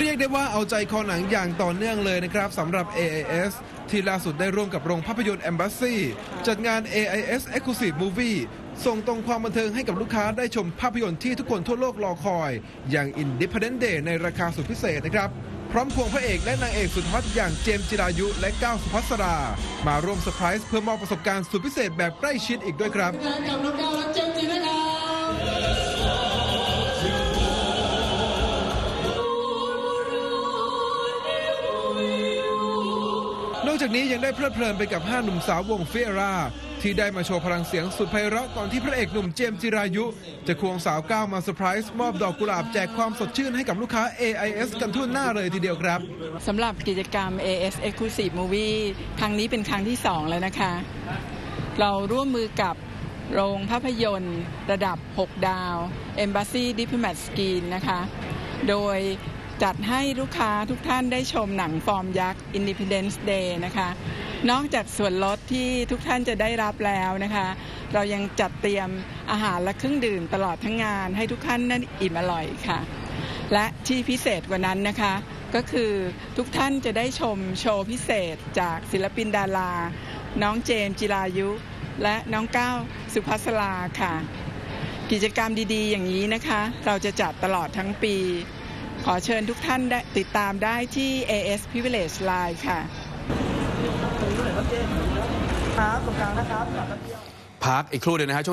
เรียกได้ว่าเอาใจคอหนังอย่างต่อเนื่องเลยนะครับสำหรับ AIS ที่ล่าสุดได้ร่วมกับโรงภาพยนตร์ Embassy จัดงาน AIS Exclusive Movie ส่งตรงความบันเทิงให้กับลูกค้าได้ชมภาพยนตร์ที่ทุกคนทั่วโลกรอคอยอย่าง Independence Day ในราคาสุดพิเศษนะครับพร้อมควงพระเอกและนางเอกสุดฮอตอย่างเจมส์จิรายุและก้าวสุภัสรามาร่วมเซอร์ไพรส์เพื่อมอบประสบการณ์สุดพิเศษแบบใกล้ชิดอีกด้วยครับกับน้องก้าวและเจมส์จิรายุนอกจากนี้ยังได้เพลิดเพลินไปกับ5หนุ่มสาววงฟิเอราที่ได้มาโชว์พลังเสียงสุดไพเราะก่อนที่พระเอกหนุ่มเจมส์จิรายุจะควงสาวก้าวมาเซอร์ไพรส์มอบดอกกุหลาบแจกความสดชื่นให้กับลูกค้า AIS กันทั่วหน้าเลยทีเดียวครับสำหรับกิจกรรม AIS Exclusive Movie ครั้งนี้เป็นครั้งที่2แล้วนะคะเราร่วมมือกับโรงภาพยนตร์ระดับ6ดาว Embassy Diplomat Screen นะคะโดยจัดให้ลูกค้าทุกท่านได้ชมหนังฟอร์มยักษ์ Independence Day นะคะนอกจากส่วนลดที่ทุกท่านจะได้รับแล้วนะคะเรายังจัดเตรียมอาหารและเครื่องดื่มตลอดทั้งงานให้ทุกท่านนั้นอิ่มอร่อยค่ะและที่พิเศษกว่านั้นนะคะก็คือทุกท่านจะได้ชมโชว์พิเศษจากศิลปินดาราน้องเจมส์จิรายุและน้องก้าวสุภัสราค่ะกิจกรรมดีๆอย่างนี้นะคะเราจะจัดตลอดทั้งปีขอเชิญทุกท่านติดตามได้ที่ AIS Privilege Line ค่ะพักอีกครู่เดียวนะฮะ